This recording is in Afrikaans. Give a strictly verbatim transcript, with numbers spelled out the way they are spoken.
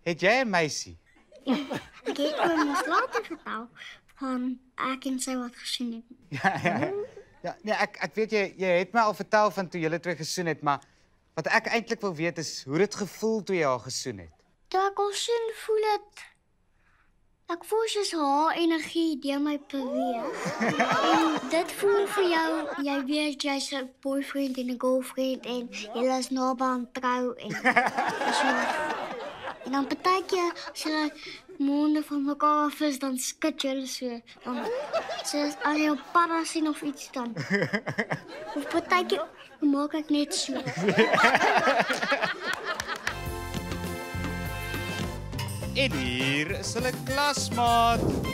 Het jy 'n meisie? Ek het oom ons later vertel van ek en sy wat gesien het. Ja, ja. Ja, nee, ek ek weet jy jy het my al vertel van toe julle twee gesoen het, maar wat ek eintlik wil weet is hoe dit gevoel toe jy haar gesoen het. Toe ek al sien, voel dit ek voel soos haar energie deur my beweeg. En dit voel vir jou, jy weet jy's 'n boyfriend en 'n girlfriend en julle is naby aan trou en so. En dan partykeer as jy monde van mekaar af is, dan skud julle so. Dan soos as jy op padda sien of iets dan. Of partykeer maak ek net so. En hier is hulle klasmaat.